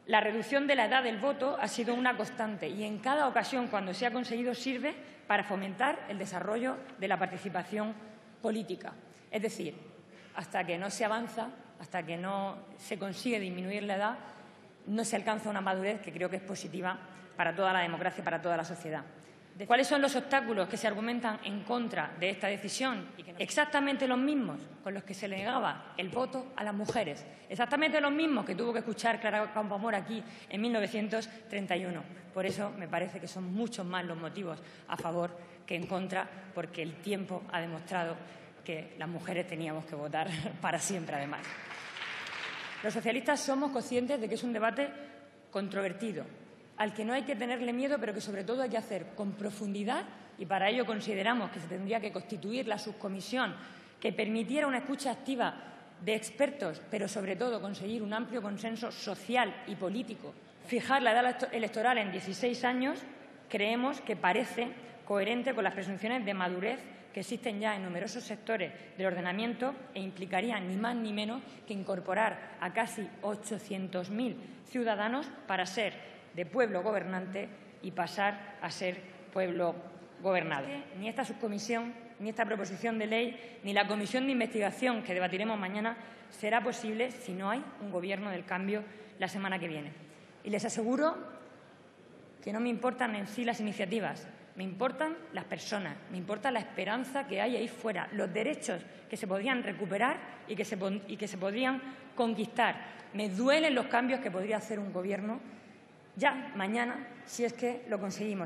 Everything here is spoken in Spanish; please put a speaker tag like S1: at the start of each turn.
S1: La reducción de la edad del voto ha sido una constante y en cada ocasión, cuando se ha conseguido, sirve para fomentar el desarrollo de la participación política. Es decir, hasta que no se avanza, hasta que no se consigue disminuir la edad, no se alcanza una madurez que creo que es positiva para toda la democracia y para toda la sociedad. ¿Cuáles son los obstáculos que se argumentan en contra de esta decisión? Exactamente los mismos con los que se le negaba el voto a las mujeres, exactamente los mismos que tuvo que escuchar Clara Campoamor aquí en 1931. Por eso me parece que son muchos más los motivos a favor que en contra, porque el tiempo ha demostrado que las mujeres teníamos que votar para siempre, además. Los socialistas somos conscientes de que es un debate controvertido, al que no hay que tenerle miedo, pero que sobre todo hay que hacer con profundidad, y para ello consideramos que se tendría que constituir la subcomisión que permitiera una escucha activa de expertos, pero sobre todo conseguir un amplio consenso social y político. Fijar la edad electoral en 16 años creemos que parece coherente con las presunciones de madurez que existen ya en numerosos sectores del ordenamiento e implicaría ni más ni menos que incorporar a casi 800.000 ciudadanos para ser de pueblo gobernante y pasar a ser pueblo gobernado. Ni esta subcomisión, ni esta proposición de ley, ni la comisión de investigación que debatiremos mañana será posible si no hay un Gobierno del cambio la semana que viene. Y les aseguro que no me importan en sí las iniciativas, me importan las personas, me importa la esperanza que hay ahí fuera, los derechos que se podrían recuperar y que se podrían conquistar. Me duelen los cambios que podría hacer un Gobierno ya mañana, si es que lo conseguimos.